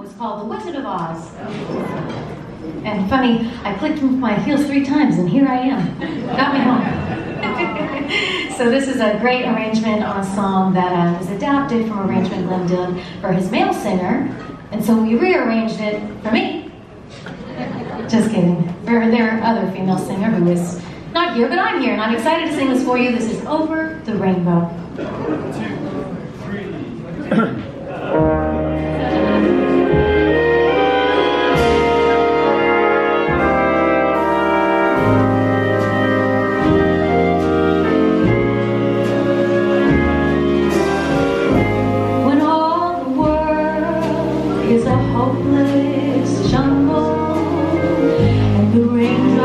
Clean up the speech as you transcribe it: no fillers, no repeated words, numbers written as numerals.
was called The Wizard of Oz. And funny, I clicked with my heels 3 times and here I am. Got me home. So this is a great arrangement on a song that was adapted from an arrangement Glenn did for his male singer. And so we rearranged it for me. Just kidding. For their other female singer who is not here, but I'm here and I'm excited to sing this for you. This is Over the Rainbow. 1, 2, 3. Is a hopeless jungle, and the rain